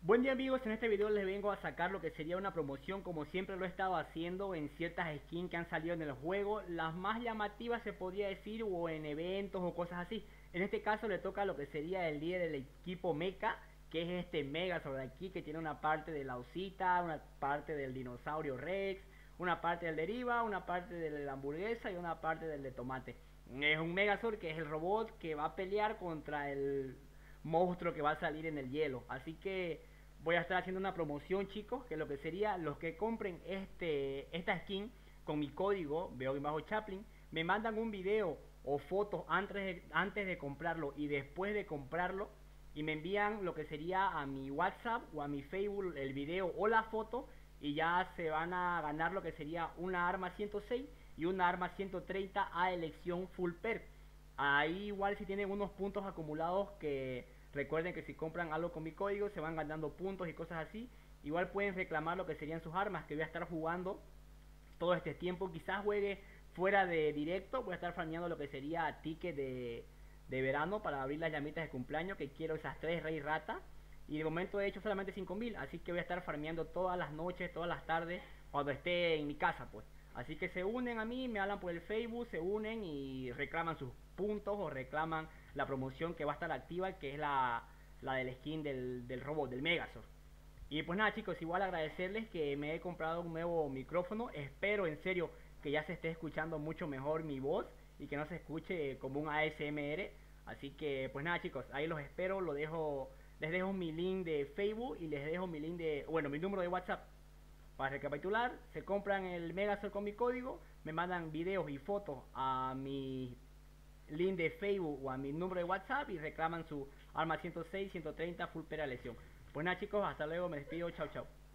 Buen día amigos, en este video les vengo a sacar lo que sería una promoción como siempre lo he estado haciendo en ciertas skins que han salido en el juego, las más llamativas se podría decir o en eventos o cosas así. En este caso le toca lo que sería el líder del equipo Mecha, que es este Megazord de aquí, que tiene una parte de la osita, una parte del dinosaurio Rex, una parte del deriva, una parte de la hamburguesa y una parte del de tomate. Es un Megazord que es el robot que va a pelear contra el monstruo que va a salir en el hielo. Así que voy a estar haciendo una promoción, chicos, que lo que sería los que compren esta skin con mi código Chaplin, me mandan un video o fotos antes de comprarlo y después de comprarlo y me envían lo que sería a mi WhatsApp o a mi Facebook el video o la foto y ya se van a ganar lo que sería una arma 106 y una arma 130 a elección full perk. Ahí igual si tienen unos puntos acumulados que recuerden que si compran algo con mi código se van ganando puntos y cosas así. Igual pueden reclamar lo que serían sus armas que voy a estar jugando todo este tiempo. Quizás juegue fuera de directo, voy a estar farmeando lo que sería ticket de verano para abrir las llamitas de cumpleaños, que quiero esas 3 rey rata. Y de momento he hecho solamente 5000, así que voy a estar farmeando todas las noches, todas las tardes, cuando esté en mi casa pues. Así que se unen a mí, me hablan por el Facebook, se unen y reclaman sus puntos o reclaman la promoción que va a estar activa, que es la del skin del robot, del Megazord. Y pues nada chicos, igual agradecerles que me he comprado un nuevo micrófono. Espero en serio que ya se esté escuchando mucho mejor mi voz y que no se escuche como un ASMR. Así que pues nada chicos, ahí los espero, les dejo mi link de Facebook y les dejo mi link bueno, mi número de WhatsApp. Para recapitular, se compran el Megazord con mi código, me mandan videos y fotos a mi link de Facebook o a mi número de WhatsApp y reclaman su arma 106, 130 full pera lesión. Pues nada chicos, hasta luego, me despido, chao chao.